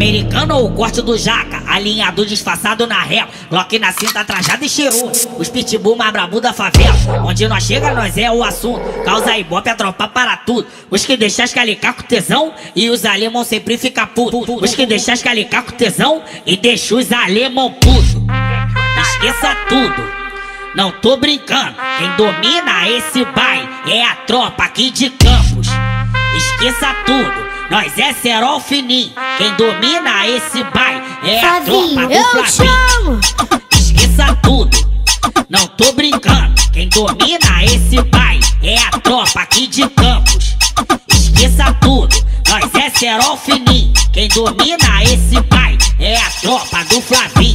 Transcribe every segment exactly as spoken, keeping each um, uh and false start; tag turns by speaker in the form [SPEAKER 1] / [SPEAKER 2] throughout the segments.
[SPEAKER 1] americano ou o corte do jaca, alinhado disfarçado na régua, Glock na cinta, trajado e cheiro. Os pitbull mais brabo da favela, onde nós chega nós é o assunto. Causa ibope, a tropa para tudo. Os que deixam escalicar com tesão e os alemão sempre fica puto. Os que deixam escalicar com tesão e deixa os alemão puto. Esqueça tudo, não tô brincando. Quem domina esse baile é a tropa aqui de Campos. Esqueça tudo, nós é cerol fininho. Quem domina esse baile é a tropa do Flavinho. Esqueça tudo, não tô brincando. Quem domina esse baile é a tropa aqui de Campos. Esqueça tudo, nós é cerol fininho. Quem domina esse baile é a tropa do Flavinho.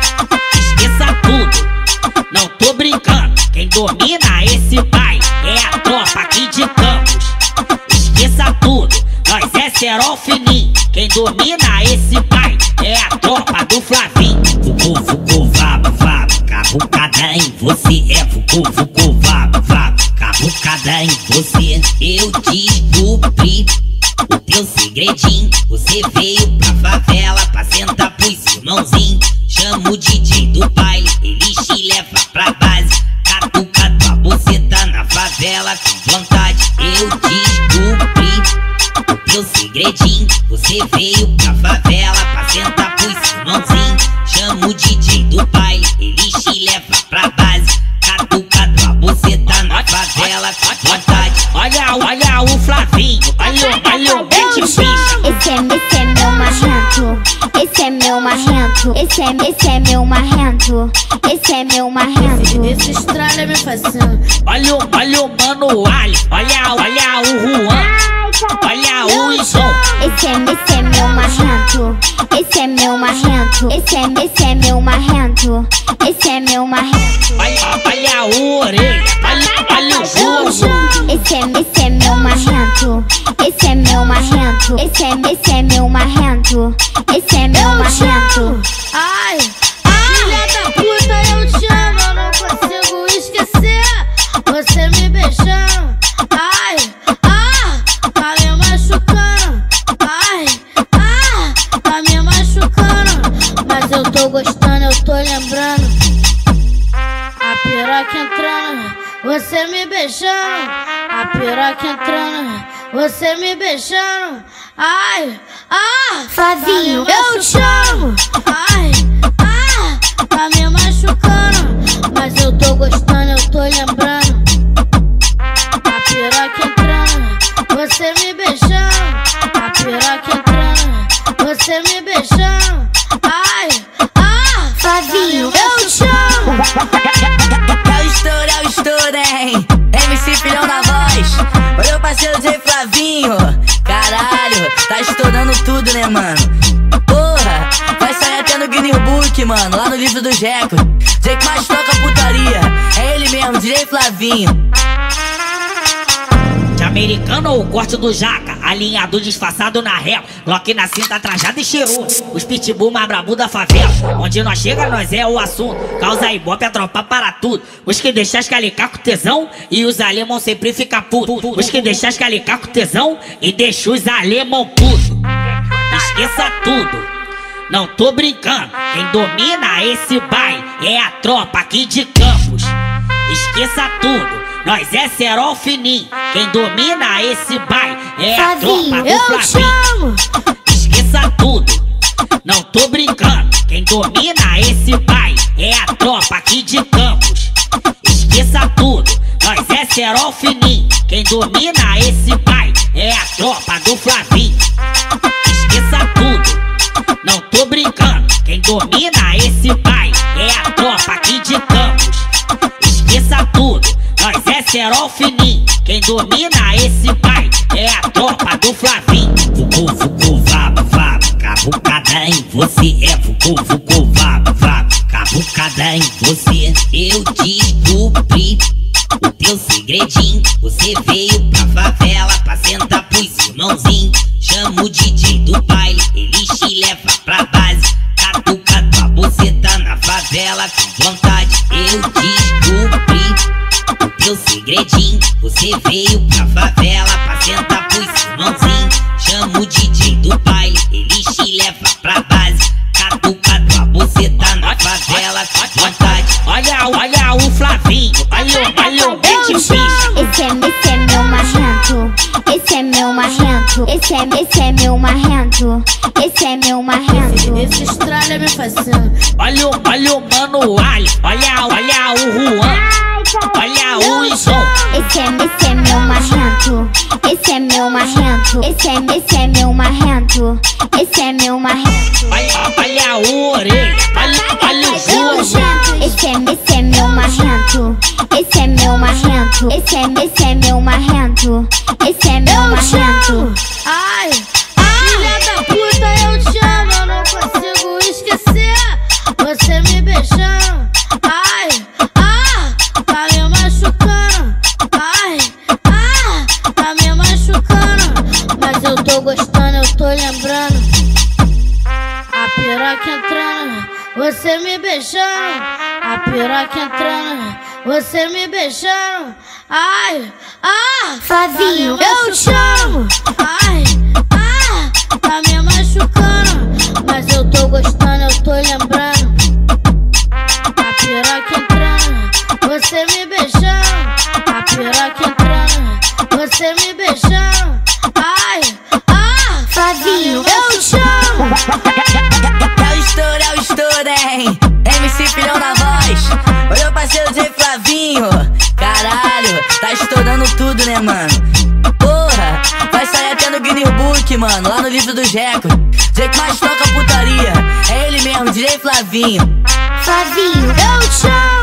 [SPEAKER 1] Esqueça tudo, não tô brincando. Quem domina esse baile é a tropa aqui de Campos. Esqueça tudo, nós é cerol fininho. Quem domina esse baile é a tropa do Flavinho.
[SPEAKER 2] Vucu, vucu, vaba, vaba, cavucada em você. É vucu, vucu, vaba, vaba, cavucada em você. Eu descobri o teu segredinho. Você veio pra favela pra sentar pros irmãozinhos. Chama o D J do baile, ele te leva pra base. Catuca tua buceta na favela com vontade. Eu descobri o teu segredinho. Você veio pra favela pra sentar pros irmãozinhos. Chama o D J do baile, ele te leva pra base. Catuca tua buceta na favela com vontade.
[SPEAKER 1] Olha, olha o Flavinho, olha, olha o beat bicha.
[SPEAKER 3] Esse é, esse é meu marrento, esse é meu marrento, esse é, esse é meu marrento, esse é meu marrento.
[SPEAKER 4] Esse estralha é me fascina.
[SPEAKER 1] Olha, o- olha o Mano Ali, olha, olha o Juan, olha o Ison.
[SPEAKER 3] Esse é, esse é meu marrento, esse é meu marrento, esse é, esse é meu marrento, esse é meu marrento.
[SPEAKER 1] Olha, olha o Orelha, olha, olha o Jogo.
[SPEAKER 3] Esse é, esse é meu marrento, esse é meu marrento, esse é, esse é meu marrento, esse é meu marrento.
[SPEAKER 4] Ai, filha da puta, eu te amo, eu não consigo esquecer você me beijando. Ai, ah, tá me machucando. Ai, ah, tá me machucando. Mas eu tô gostando, eu tô lembrando. A piroca entrando, você me beijando. A piroca entrando, você me beijando. Ai, ah,
[SPEAKER 3] Flavinho,
[SPEAKER 4] tá me
[SPEAKER 3] eu te amo.
[SPEAKER 4] Ai, ah, tá me machucando. Mas eu tô gostando, eu tô lembrando. A piroca entrando, você me beijando. A piroca entrando, você me beijando. Ai, ah,
[SPEAKER 3] Flavinho,
[SPEAKER 4] tá me
[SPEAKER 3] eu te amo.
[SPEAKER 5] É o estouro, é o estouro, hein? M C Filhão da voz. Oi, meu parceiro J Flavinho. Caralho, tá estourando tudo, né, mano? Porra, vai sair até no Guinness Book, mano. Lá no livro do Jeco. J que mais toca putaria. É ele mesmo, D J Flavinho.
[SPEAKER 1] De americano ou o corte do jaca, alinhado disfarçado na régua, Glock na cinta, trajado e cheiro. Os pitbull mais brabo da favela, onde nós chega nós é o assunto. Causa ibope, a tropa para tudo. Os que deixam escalicar com tesão e os alemão sempre fica puto. Os que deixam escalicar com tesão e deixa os alemão puto. Esqueça tudo, não tô brincando. Quem domina esse baile é a tropa aqui de Campos. Esqueça tudo, nós é cerol fininho. Quem domina esse baile é a tropa do
[SPEAKER 3] eu te
[SPEAKER 1] Flavinho.
[SPEAKER 3] amo.
[SPEAKER 1] Esqueça tudo, não tô brincando. Quem domina esse baile é a tropa aqui de Campos. Esqueça tudo, nós é cerol fininho. Quem domina esse baile é a tropa do Flavinho. Esqueça tudo, não tô brincando. Quem domina esse baile é a tropa aqui de Campos. Esqueça tudo, nós é cerol fininho. Quem domina esse baile é a tropa do Flavinho.
[SPEAKER 2] Vucu, vucu, vaba, vaba, cavucada em você. É vucu, vucu, vaba, vaba, cavucada em você. Eu descobri o teu segredinho. Você veio pra favela pra sentar pros irmãozinhos. Chama o D J do baile, ele te leva pra base. Catuca tua buceta na favela com vontade. Eu descobri o teu segredinho. Você veio pra favela pra sentar pros irmãozinhos. Chama o D J do baile, ele te leva
[SPEAKER 3] Esse é, esse é meu marrento, esse é meu marrento.
[SPEAKER 4] Esse estralha me fascina.
[SPEAKER 1] Olha o, olha o Mano Ali, olha, olha o Juan, olha o João.
[SPEAKER 3] Esse é, esse é meu marrento, esse é meu marrento. Esse é, esse é meu marrento, esse é meu marrento.
[SPEAKER 1] Olha, olha o Orelha, olha, olha o João.
[SPEAKER 3] Esse é, esse é meu marrento, esse é meu marrento. Esse é, esse é meu marrento, esse é meu marrento.
[SPEAKER 4] Ai, filha da puta, eu te amo, eu não consigo esquecer você me beijando. Ai, ah, tá me machucando. Ai, ah, tá me machucando. Mas eu tô gostando, eu tô lembrando. A piroca entrando, você me beijando. A piroca entrando, você me beijando. Ai, ah,
[SPEAKER 3] Flavinho,
[SPEAKER 4] eu te amo. Ai, ah, tá me machucando. Mas eu tô gostando, eu tô lembrando. A piroca entrando, você me beijando. A piroca entrando, você me beijando. Ai, ah,
[SPEAKER 3] Flavinho,
[SPEAKER 4] eu te amo.
[SPEAKER 5] É o estouro, é o estouro, hein? M C Filhão da Voz. Oi, meu parceiro J Flavinho. Caralho, tá estourando tudo, né, mano? Porra, vai sair até no Guinness Book, mano, lá no livro dos recordes. J que mais toca putaria, é ele mesmo, D J Flavinho.
[SPEAKER 3] Flavinho,
[SPEAKER 4] Eu te amo.